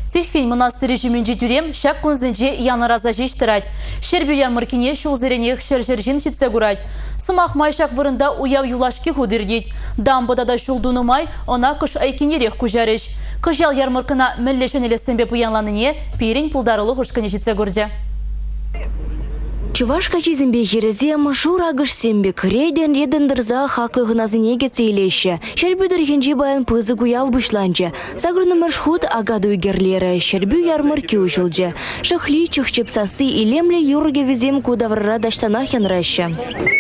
Цихфин монастырь режимінде дүрем шак күнзінде яныраза жештірайд. Шербю ярмаркине шулзеренех шержержин шитсе гурайд. Сымақ майшак вырында уяв юлашки худырдейд. Дамбада да шулдуны май, она кыш айкенерех күжарыш. Кыжал ярмаркына мәллешен елесенбе пуянланыне пирень пулдарылы хушкане житсе гурде. Чувашка чизембе херезем шурагыш сембек рейден редендерза хаклыгыназынеге цейлеші. Шербюдер хенжи баян пызы гуяв бұшланчы. Загруны маршхут агаду герлері шербю ярмарки ужылжы. Шахли чықчепсасы илемле юрге везем кудаврара даштанах янраща.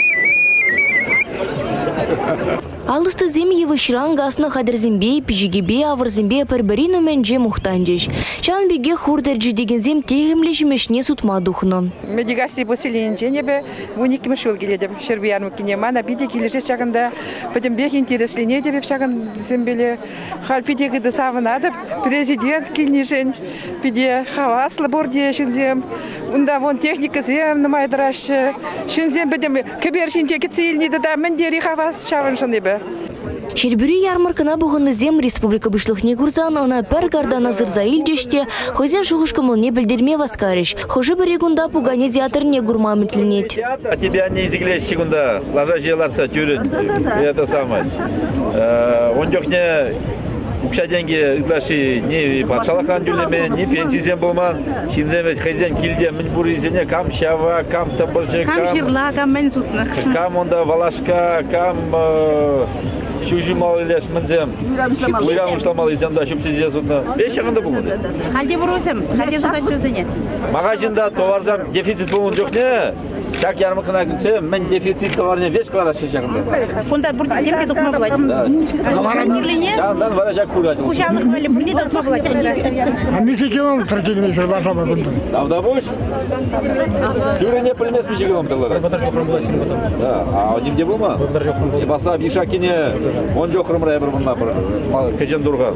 Алысты зем евышран гасны хадырзембе, пижигебе, авырзембе перберину менже мухтанжеш. Шан беге хурдерджи деген зем тегімле жемешне сутма духну. Медигасии поселенче бе уник мешул геледем шербияну кинемана биде келеше чагында потом бег интереслене деп шагын зембеле хал пидеге де савынады президент кинешен пиде хаваслы борде шинзем унда вон техника зем намайдраш шинзем бедем кебершинче кицилни да мендери хавас чавын шонебе. Шербюри ярмаркына бұғынны зем республика бұшлықне күрзан, она пәр гардана зырзаил жеште, хозен шуғышкымылне білдерме васкарыш. Хожы бір егунда пугане театрне гурма мүтлінет. А тебя не изглешь секунда, ложа желарца тюрет, это самое. Он дёхне укша деньги иглаши не патшалахан дюлеме, не пенсизем болма, шинземет хозяин килде мінбуризене, кам шава, кам табырчы, Кам жирла, кам мен сутна. Кам онда валашка, кам шужу малылеш мінзем. Уйрам ұшламал изем да шүпсіз езутна. Беш жағында болмады. Халде бұрусым, халде сутан чөзіне. Магазинда товарзам дефицит болуын жоқ не? Как ярмаркына кірсе, мен дефицит товарыне веш қылады жағында. Кунда бұрды демге тұқма болады. Жағындан вара жақ көрді. Кушанық бөлі бұрне тұқма болады. Неше километр келмей жырлаша ма күнді? Давда будешь? Тюрене пілмес меше километрлары. А один где был ма? И басла бишакине, он жоқ рымрай бір бұнна бір. Кежен дұрға.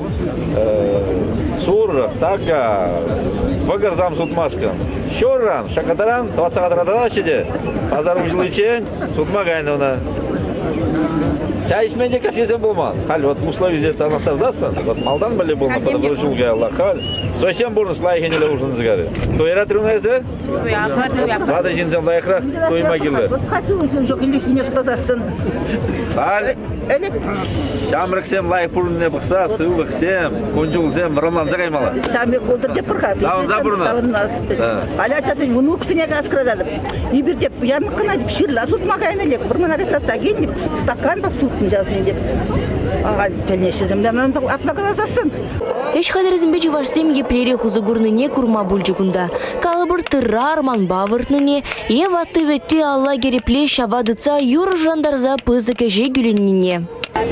Сур, тага, вăгырзам сутмашка. Шорран, шакатаран, тавацағатарадана шеде. Пазар ұжылы чен, сутма гайнуна. Чай ішменде кафезен болман. Хал, вот условия здесь анастазасан, вот малдан білі болман, потому что жылгай Аллах. Хал, совсем бұрын слайхенелі ұжын зігары. Тойра трюна езер? Вады жинзен лайықрақ, тойма келді. Вот хасы өзім жоқ, елек не ұстазасын. Хал, шамрықсем лайық бұрынне бұқса, сылық сем, конжул сем, роман зағаймала. Саме қолдыр деп бұрға. Сауын за бұрына. Алячасын, ұны кісіне ғасқырадады. Ебір деп, яныққына деп, шырла сұтмағайын елек. Бір мұна рестатса кейін деп, стакан ба сұтын жазын деп. Тәлнеші землемнен аплағалазасын. Эш қадырызымбе жывашсем еплері хузыгурныне курма бүлжігунда. Калыбыр тырра арман бавыртныне, еватты ветті алла керепле шавадыца юр жандарза пызы кәже гүленіне.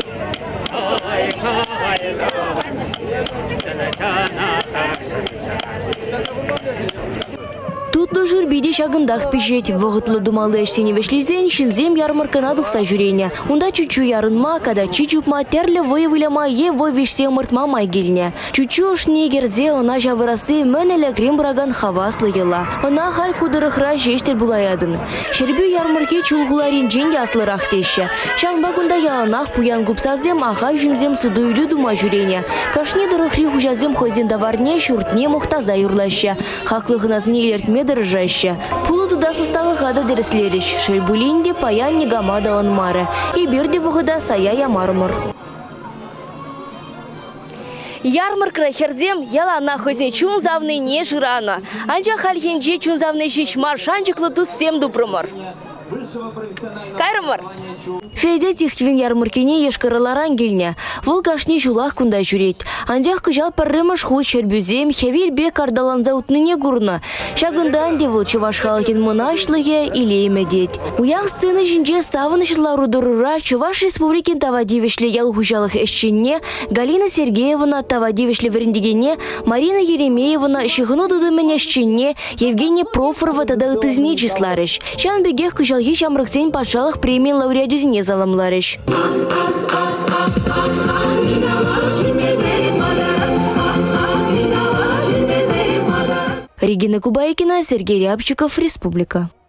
Тутлы жүрбейде шағындақ пешет, вғытлы думалы әшсене вешлезен, шинзем ярмаркана дұқса жүрене. Унда чучу ярынма, када чичупма, терлі войвылема, вой вешсе мұртма майгеліне. Чучу ұшне герзе, она жавырасы мәнелі крем бұраган хаваслы ела. Она хал кудырықра жештер бұлаядын. Шербю ярмарке чулғыларин женге аслырақ теші. Шанбагында яланақ пуян гупсазем, аға жінзем суды үйлі дума жүрене. Кашне дұрықри хужазем хозендаварне, шүртне мұқтаза юрлашы. Хақлығыназыне елертме дыржаще. Пулы туда состалы хада дерслерич. Шельбулинде паян негамада он мары. И берде вғыда сая мармыр. Ярмаркра херзем ялана хозне чун завны не жирана. Анжа хальхенже чун завны шишмар шанчыклы тус сем дупрымыр. Кайрымыр. Федя тихвин ярмаркине ешкарыларан келне. Волгашне жулах кунда жүрет. Анжақ күжал паррымыш худ шербюзем, хевел бе кардаланза утныне гурна. Шагындан девыл чываш халхин мынашлыге илейме дед. Уяқ сцены жинже савынышлару дұрыра Чуваш республикин тавадивешле ял хужалық эшченне, Галина Сергеевна тавадивешле веріндегене, Марина Еремеевна шығыну дудымен эшченне, Евгения Профорова тада ытызне числарыш. Шан бегех күжалхи шамрықсен патшалық премия лауреатизіне заламларыш. Регина Кубайкина, Сергей Рябчиков, Республика.